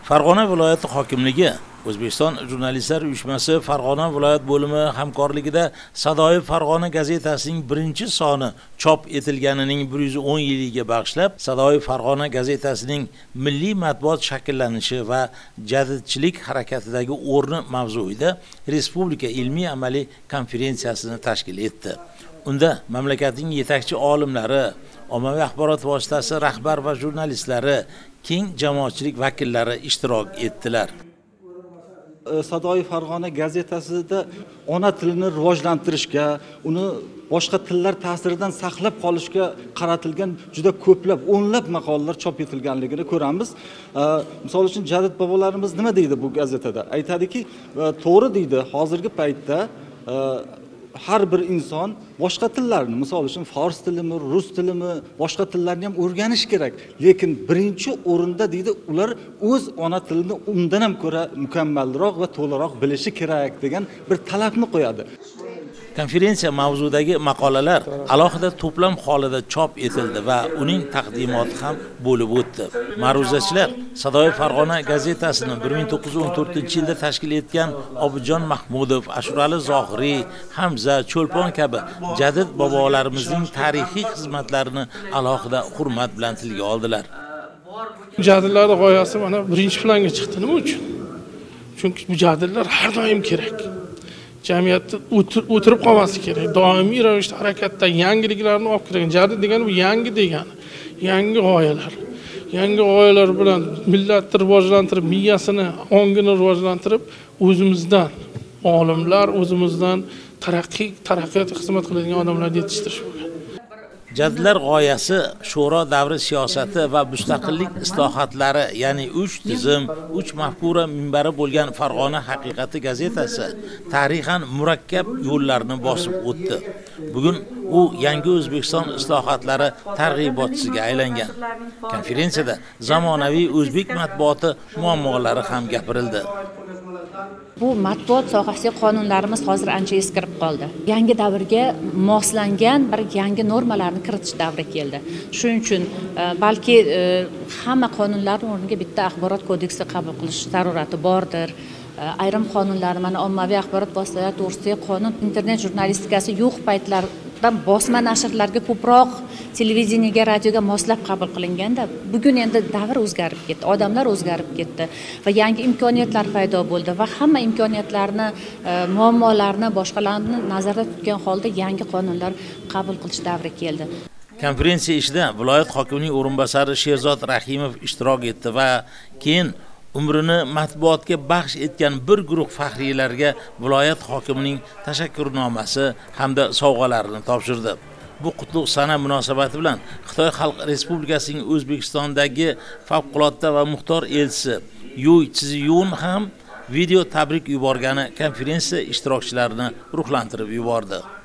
Farg'ona viloyati hokimligi O'zbekiston Jurnalistlar uyushmasi Farg'ona viloyat bo'limi hamkorligida Sadoyi Farg'ona gazetasining birinchi soni chop etilganining 110 yiliga bag'ishlab Sadoyi Farg'ona gazetasining milliy matbuot shakllanishi va jadidchilik harakatidagi o'rni mavzuida Respublika ilmiy amaliy konferensiyasini tashkil etdi. Unda mamlakatning yetakchi olimlari, ommaviy axborot vositasi rahbar va jurnalistlari, keng jamoatchilik vakillari ishtirok etdilar. Sadoyi Farg'ona gazetasida ona tilini rivojlantirishga, uni boshqa tillar ta'siridan saqlab qolishga qaratilgan juda ko'plab, o'nlab maqolalar chop etilganligini ko'ramiz. Misol uchun Jadid bobolarimiz nima deydi bu gazetada? Aytadiki, to'g'ri deydi, hozirgi paytda har bir inson boshqa tillarni, misol uchun fors tilimi, rus tilimi, boshqa tillarni ham o'rganish kerak. Lekin birinchi o'rinda deydi, ular o'z ona tilini undan ham ko'ra mukammalroq va to'liqroq bilishi kerak degan bir talabni qo'yadi. Konferensiya mavzudagi maqolalar alohida to'plam holida chop etildi va uning taqdimoti ham bo'lib o'tdi. Ma'ruzachilar Sadoyi Farg'ona gazetasini 1914-yilda tashkil etgan Obidjon Mahmudov, Ashurali Zohiriy, Hamza, Cho'lpon kabi jadid bobolarimizning tarixiy xizmatlarini alohida hurmat bilan tilga oldilar. Jadidlarning g'oyasi mana birinchi planga chiqdi. Nima uchun? Chunki bu jadidlar har doim kerak. Jamiyatda o'tirib qolmasi kerak. Doimiy ravishda harakatda yangiliklarni olib kirgan. Jadid degani bu yangi degani. Yangi g'oyalar. Yangi g'oyalar bilan millatni rivojlantirib, miyasini, ongini rivojlantirib, o'zimizdan olimlar, o'zimizdan taraqqiyotga xizmat qiladigan odamlarni yetishtirish bo'lgan. Jadidlar g'oyasi sho'ro davri siyosati va mustaqillik islohotlari, ya'ni 3 tizim, 3 mafkura minbari bo'lgan Farg'ona haqiqati gazetasi tarixan murakkab yo'llarni bosib o'tdi. Bugun u yangi O'zbekiston islohotlari targ'ibotchisiga aylangan. Konferensiyada zamonaviy o'zbek matbuoti muammolari ham gapirildi. Bu matbuot sohasiga qonunlarimiz hozir ancha eskirib qoldi. Yangi davrga moslangan bir yangi normalarni kiritish davri keldi. Shuning uchun balki hamma qonunlarning o'rniga bitta axborot kodeksi qabul qilish zarurati bordir. Ayrim qonunlar, mana ommaviy axborot vositalari to'g'risidagi qonun internet jurnalistikasi yo'q paytlarda bosma nashrlarga ko'proq televideniyega, radioga moslab qabul qilinganda, bugun endi davr o'zgarib ketdi, odamlar o'zgarib ketdi va yangi imkoniyatlar paydo bo'ldi va hamma imkoniyatlarni, muammolarni, boshqalarni nazarda tutgan holda yangi qonunlar qabul qilish davri keldi. Konferensiya ishida viloyat hokimining o'rinbosari Sherzod Rahimov ishtirok etdi va keyin umrini matbuotga baxsh etgan bir guruh faxriylarga viloyat hokimining tashakkurnomasi hamda sovg'alarini topshirdi. Bu qutlug' sana munosabati bilan Xitoy Xalq Respublikasining O'zbekistondagi favqulodda va muxtor elchisi Yuy Chiziyun ham video tabrik yuborgani konferensiya ishtirokchilarini ruhlantirib yubordi.